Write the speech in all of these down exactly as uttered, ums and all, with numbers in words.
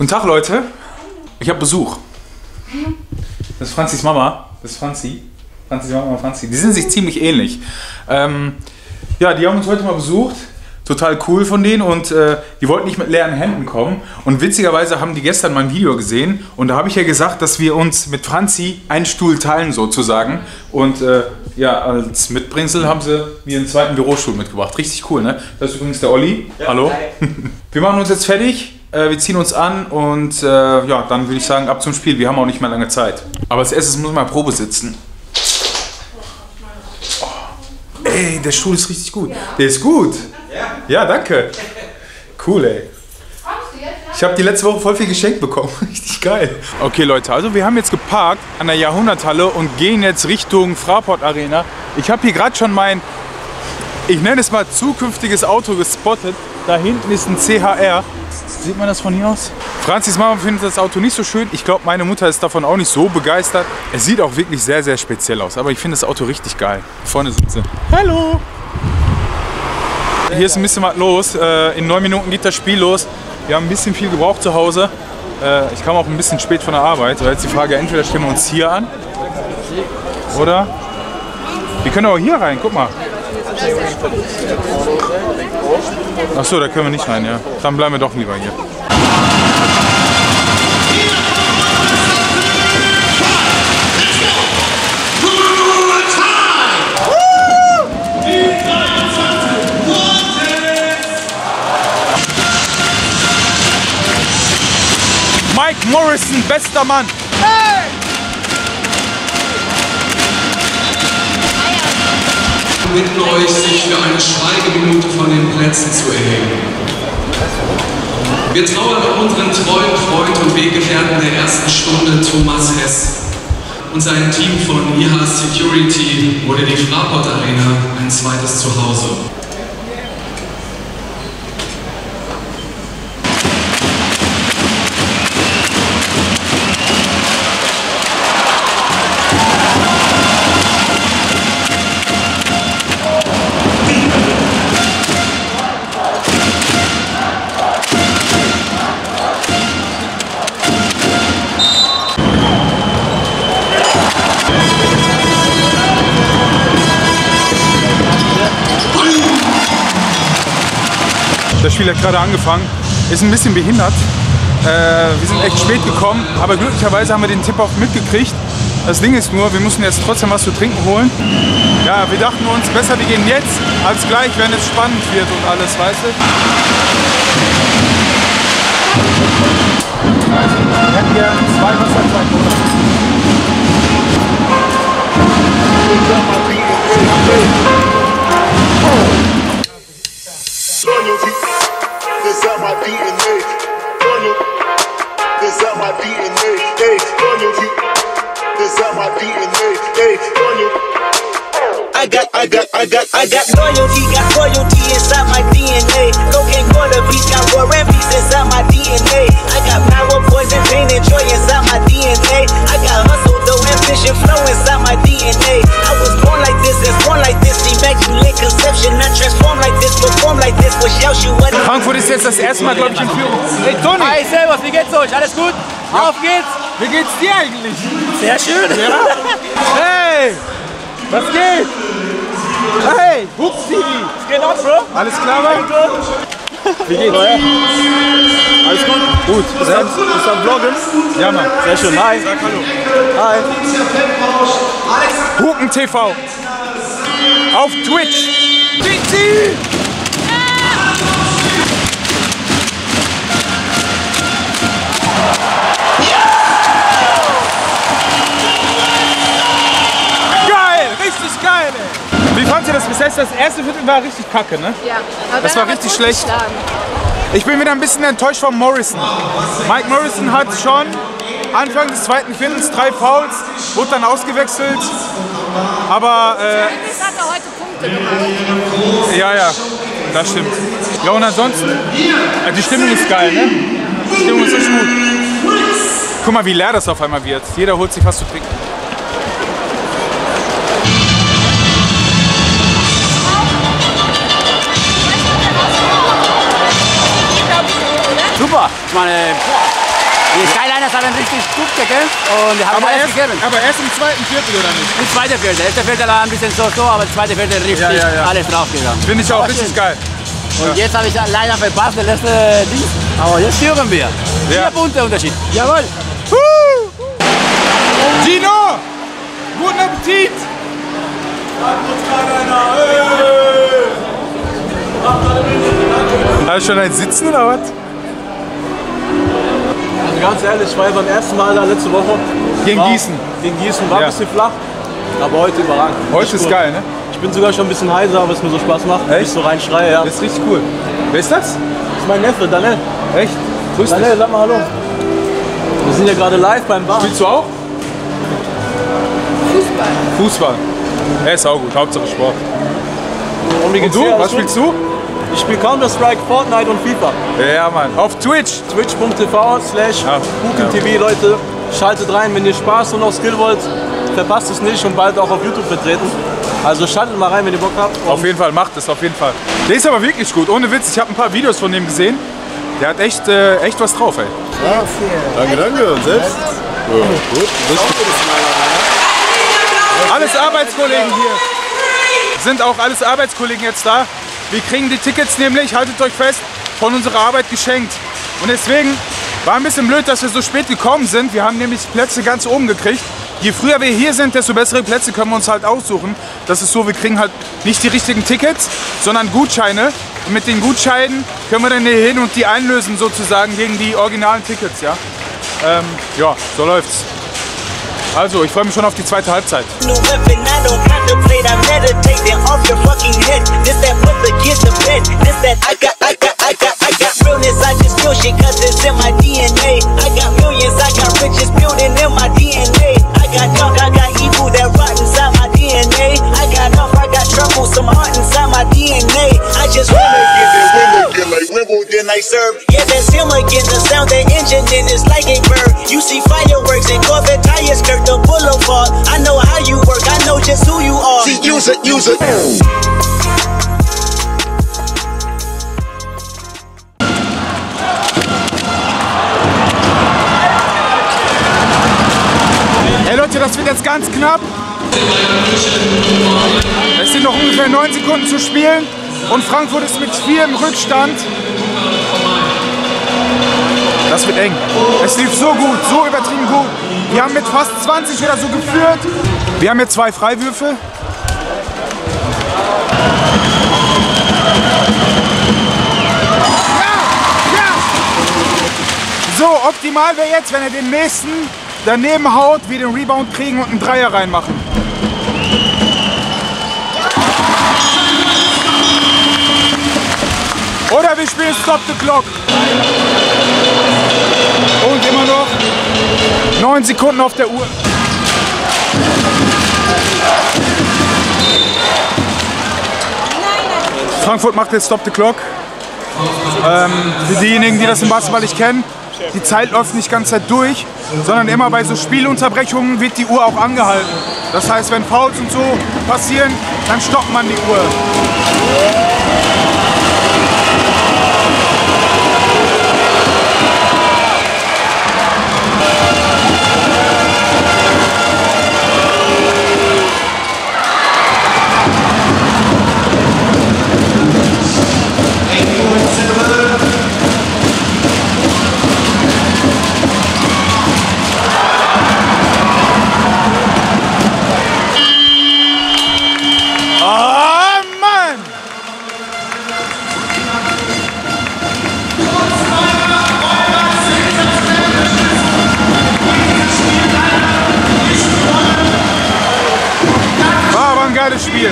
Guten Tag, Leute. Ich habe Besuch. Das ist Franzis Mama. Das ist Franzi. Franzis Mama und Franzi. Die sind sich ziemlich ähnlich. Ähm, ja, die haben uns heute mal besucht. Total cool von denen und äh, die wollten nicht mit leeren Händen kommen. Und witzigerweise haben die gestern mein Video gesehen und da habe ich ja gesagt, dass wir uns mit Franzi einen Stuhl teilen sozusagen. Und äh, ja, als Mitbringsel haben sie mir einen zweiten Bürostuhl mitgebracht. Richtig cool, ne? Das ist übrigens der Olli. Ja, hallo. Hi. Wir machen uns jetzt fertig, äh, wir ziehen uns an und äh, ja, dann würde ich sagen, ab zum Spiel. Wir haben auch nicht mehr lange Zeit. Aber als erstes muss man Probe sitzen. Oh. Ey, der Stuhl ist richtig gut. Der ist gut. Ja, danke. Cool, ey. Ich habe die letzte Woche voll viel geschenkt bekommen. Richtig geil. Okay, Leute, also wir haben jetzt geparkt an der Jahrhunderthalle und gehen jetzt Richtung Fraport Arena. Ich habe hier gerade schon mein, ich nenne es mal, zukünftiges Auto gespottet. Da hinten ist ein C H R. Sieht man das von hier aus? Franzis Mama findet das Auto nicht so schön. Ich glaube, meine Mutter ist davon auch nicht so begeistert. Es sieht auch wirklich sehr, sehr speziell aus. Aber ich finde das Auto richtig geil. Vorne sitze. Hallo! Hier ist ein bisschen was los. In neun Minuten geht das Spiel los. Wir haben ein bisschen viel gebraucht zu Hause. Ich kam auch ein bisschen spät von der Arbeit. Da jetzt die Frage, entweder stellen wir uns hier an oder wir können auch hier rein. Guck mal. Ach so, da können wir nicht rein, ja. Dann bleiben wir doch lieber hier. Mike Morrison, bester Mann! Hey! Wir bitten euch, sich für eine Schweigeminute von den Plätzen zu erheben. Wir trauern um unseren treuen Freund und Weggefährten der ersten Stunde, Thomas Hess. Und sein Team von I H Security wurde die Fraport Arena ein zweites Zuhause. Das Spiel hat gerade angefangen, ist ein bisschen behindert. Äh, wir sind echt spät gekommen, aber glücklicherweise haben wir den Tip-Off mitgekriegt. Das Ding ist nur, wir mussten jetzt trotzdem was zu trinken holen. Ja, wir dachten uns, besser wir gehen jetzt, als gleich, wenn es spannend wird und alles, weißt du? Wir hätten hier zwei Wasser, zwei Cola. This out my D N A. This out my D N A. Hey, this out my D N A. Hey, I got, I got, I got, I got loyalty, got royalty inside my D N A. Cocaine quarter piece, got war and peace inside my D N A. I got power, poison, pain, and joy inside my D N A. I got hustle, though, ambition, flow inside my D N A. I was born like this, and born like this. Immaculate conception, not transform like this, perform like this. Was shout you what? Frankfurt ist jetzt das erste Mal, glaube ich, in Führung. Hey Toni! Hi Servus, wie geht's euch? Alles gut? Ja. Auf geht's! Wie geht's dir eigentlich? Sehr schön! Ja. Hey! Was geht? Hey! Hupsi! Was geht ab, Bro? Alles klar, Mann? Wie geht's? Ja. Alles gut? Gut. Bist du am, bist du am Vloggen? Ja, Mann. Sehr schön. Hi! Sag hallo. Hi! Hupen T V! Auf Twitch! Twitchy! Geil, ey. Wie fandst ihr das bis jetzt? Das erste Viertel war richtig kacke, ne? Ja, aber das war richtig schlecht. Ich bin wieder ein bisschen enttäuscht von Morrison. Mike Morrison hat schon Anfang des zweiten Viertels drei Fouls, wurde dann ausgewechselt. Aber äh, hat er heute Punkte gemacht. Ja, ja, das stimmt. Ja, und ansonsten, äh, die Stimmung ist geil, ne? Die Stimmung ist echt gut. Guck mal, wie leer das auf einmal wird. Jeder holt sich was zu trinken. Super! Ich meine, boah. Die Skyliners haben richtig gut gekämpft und die haben Aber alles erst, gegeben. aber erst im zweiten Viertel, oder nicht? Im zweiten Viertel. Der erste Viertel war ein bisschen so, so, aber im zweiten Viertel richtig Ja, ja, ja. alles draufgegangen. Finde ich auch Aber richtig schön. geil. Und jetzt habe ich leider verpasst, der letzte Ding. Aber jetzt führen wir. Vier Punkte Unterschied. Jawohl. Gino! Guten Appetit! Hast du schon ein Sitzen oder was? Also ganz ehrlich, ich war ja beim ersten Mal da letzte Woche. Gegen war, Gießen. Gegen Gießen, war Ja. ein bisschen flach, aber heute überragend. Heute Richtig ist cool. geil, ne? Ich bin sogar schon ein bisschen heiser, weil es mir so Spaß macht. Echt? Ich so rein schreie, ja. Das ist richtig cool. Wer ist das? Das ist mein Neffe, Daniel. Echt? Grüß dich. Daniel, sag mal hallo. Wir sind ja gerade live beim Bar. Spielst du auch? Fußball. Fußball. Er ist auch gut, Hauptsache Sport. Und, wie Und geht's du? dir? Was Alles gut? spielst du? Ich spiele Counter-Strike, Fortnite und FIFA. Ja, Mann. Auf Twitch. Twitch punkt t v slash Ja. KukenTV, Leute. Schaltet rein, wenn ihr Spaß und auch Skill wollt. Verpasst es nicht und bald auch auf YouTube vertreten. Also schaltet mal rein, wenn ihr Bock habt. Und Auf jeden Fall, macht es auf jeden Fall. Der ist aber wirklich gut, ohne Witz. Ich habe ein paar Videos von dem gesehen. Der hat echt, äh, echt was drauf, ey. Danke, danke. Und selbst? Ja, gut. Alles Arbeitskollegen hier. Sind auch alles Arbeitskollegen jetzt da. Wir kriegen die Tickets nämlich, haltet euch fest, von unserer Arbeit geschenkt. Und deswegen war ein bisschen blöd, dass wir so spät gekommen sind. Wir haben nämlich Plätze ganz oben gekriegt. Je früher wir hier sind, desto bessere Plätze können wir uns halt aussuchen. Das ist so, wir kriegen halt nicht die richtigen Tickets, sondern Gutscheine. Und mit den Gutscheinen können wir dann hier hin und die einlösen sozusagen gegen die originalen Tickets, ja. Ähm, ja, so läuft's. Also, ich freue mich schon auf die zweite Halbzeit. New weapon, I don't contemplate, I meditate, then off your fucking head. This that whip against the bed. This that I got, I got, I got, I got realness, I just feel shit cause it's in my D N A. I got millions, I got riches building in my D N A. I got dark, I got evil that rot inside my D N A. I got off, I got trouble, some heart inside my D N A. I just wanna get it, Wimbledon, like Wimbledon, I serve. Yeah, that's him again, the sound, the engine, then it's like a bird. You see fireworks and Corvette tires skirt the boulevard. I know how you work, I know just who you are. See, use it, use it. Hey Leute, das wird jetzt ganz knapp. Es sind noch ungefähr neun Sekunden zu spielen und Frankfurt ist mit vier im Rückstand. Das wird eng. Es lief so gut, so übertrieben gut. Wir haben mit fast zwanzig oder so geführt. Wir haben jetzt zwei Freiwürfe. Ja, ja. So, optimal wäre jetzt, wenn er den nächsten daneben haut, wir den Rebound kriegen und einen Dreier reinmachen. Oder wir spielen Stop the Clock. Und immer noch neun Sekunden auf der Uhr. Frankfurt macht jetzt Stop the Clock. Ähm, für diejenigen, die das im Basketball nicht kennen, die Zeit läuft nicht ganz Zeit durch, sondern immer bei so Spielunterbrechungen wird die Uhr auch angehalten. Das heißt, wenn Fouls und so passieren, dann stoppt man die Uhr. Geiles Spiel.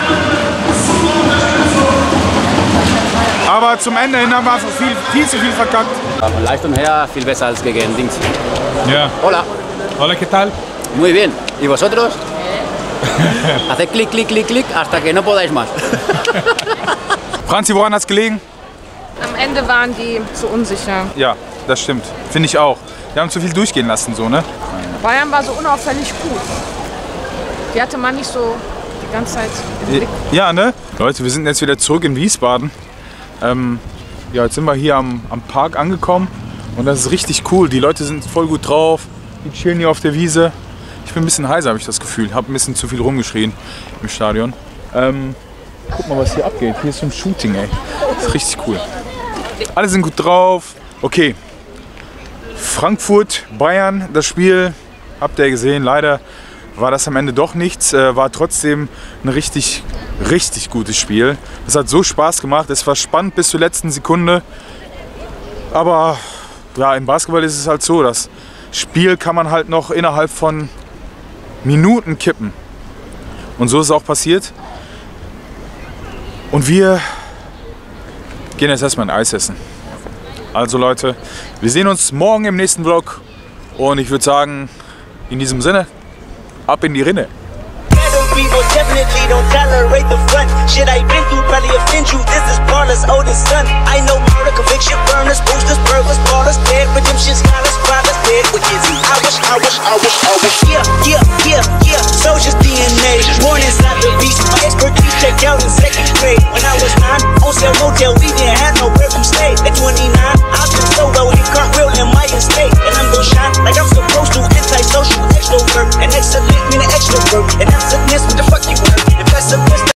Aber zum Ende hin haben wir einfach viel, viel zu viel verkackt. Von Leistung her viel besser als gegen Dings. Ja. Hola. Hola, ¿qué tal? Muy bien. ¿Y vosotros? Haced clic, clic, clic, clic, hasta que no podáis más. Franzi, woran hat's gelegen? Am Ende waren die zu unsicher. Ja, das stimmt. Finde ich auch. Die haben zu viel durchgehen lassen, so, ne? Bayern war so unauffällig gut. Die hatte man nicht so die ganze Zeit im Blick. Ja, ne? Leute, wir sind jetzt wieder zurück in Wiesbaden. Ähm, ja, jetzt sind wir hier am, am Park angekommen Und das ist richtig cool. Die Leute sind voll gut drauf. Die chillen hier auf der Wiese. Ich bin ein bisschen heiser, habe ich das Gefühl. Habe ein bisschen zu viel rumgeschrien im Stadion. Ähm, guck mal, was hier abgeht. Hier ist so ein Shooting, ey. Das ist richtig cool. Alle sind gut drauf. Okay. Frankfurt, Bayern, das Spiel. Habt ihr gesehen. Leider war das am Ende doch nichts. Äh, war trotzdem ein richtig, richtig gutes Spiel. Es hat so Spaß gemacht. Es war spannend bis zur letzten Sekunde. Aber ja, im Basketball ist es halt so, das Spiel kann man halt noch innerhalb von Minuten kippen. Und so ist es auch passiert. Und wir gehen jetzt erstmal ein Eis essen. Also Leute, wir sehen uns morgen im nächsten Vlog. Und ich würde sagen, in diesem Sinne, ab in die Rinne. People definitely don't tolerate the front. Shit I been through probably offend you. This is Paula's oldest son. I know murder, conviction, burners, boosters, burglars, Paula's dead. Redemption, scholars, fathers dead. What is he? I wish, I wish, I wish, I wish. Yeah, yeah, yeah, yeah. Soldier's D N A. Born inside the beast. My expertise checked out in second grade.